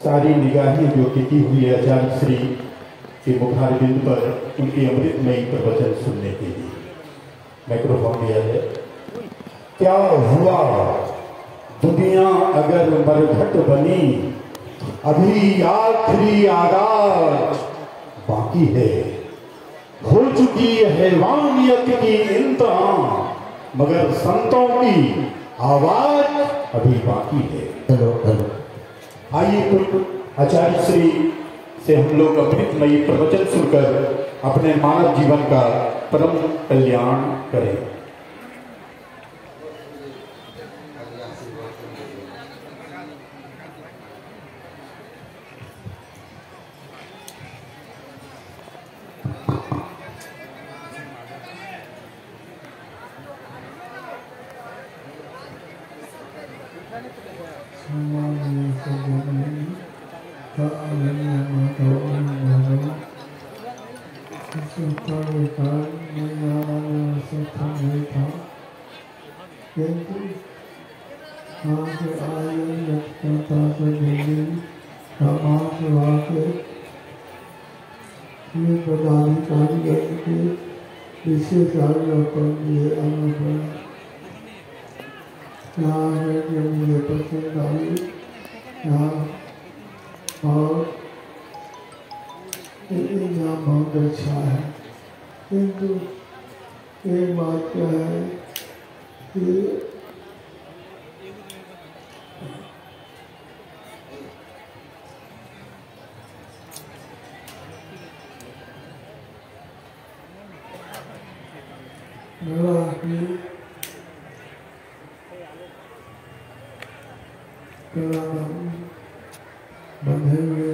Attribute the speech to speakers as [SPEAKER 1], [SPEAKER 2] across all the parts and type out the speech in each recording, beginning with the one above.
[SPEAKER 1] सारी निगाहें जो टिकी हुई है आचार्य श्री के मुखारबिंद पर उनके अमृतमयी प्रवचन सुनने के लिए माइक्रोफोन दिया है। क्या हुआ दुनिया अगर मरघट बनी, अभी आखिरी आगाज बाकी है। हो चुकी हैवानियत की इंतहा, मगर संतों की आवाज अभी बाकी है। हेलो आइए तो आचार्य श्री से हम लोग अमृतमयी प्रवचन सुनकर अपने मानव जीवन का परम कल्याण करें।
[SPEAKER 2] और यहाँ बहुत अच्छा है, किंतु एक बात क्या है कि बंधे हुए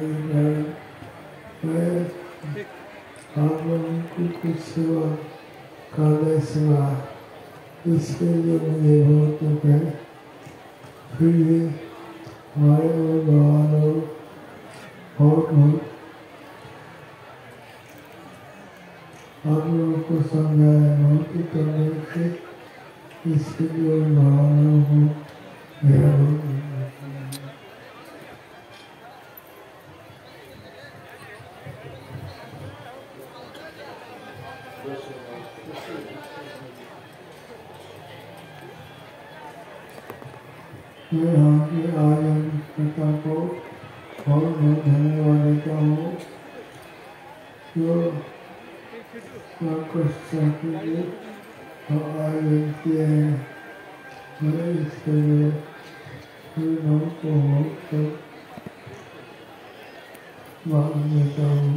[SPEAKER 2] आप लोगों की कुछ सेवा करने सिवा इसके लिए मुझे बहुत दुख है। फिर भी हमारे भगवान बहुत आप लोगों को समझाया बहुत ही करने से, इसके लिए भगवानों को मेरा मैं आपके आनंद पिता को बहुत बहुत धन्यवाद देता हूँ जो कुछ चाहिए और आयोजन किए हैं। मैं इसके लिए को मान देता हूँ।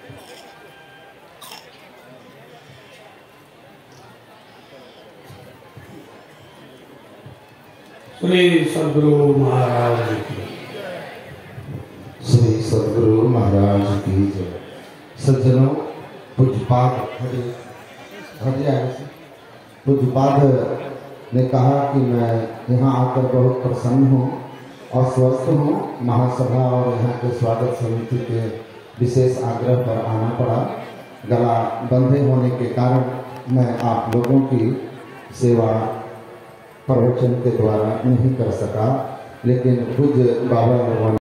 [SPEAKER 3] श्री सद्गुरु महाराज की,
[SPEAKER 4] श्री सद्गुरु महाराज की जय। सज्जनों, पूज्यपाद पूज्यपाद ने कहा कि मैं यहाँ आकर बहुत प्रसन्न हूँ और स्वस्थ हूँ। महासभा और यहाँ के स्वागत समिति के विशेष आग्रह पर आना पड़ा। गला बंधे होने के कारण मैं आप लोगों की सेवा प्रवचन के द्वारा नहीं कर सका, लेकिन पूज्य बाबा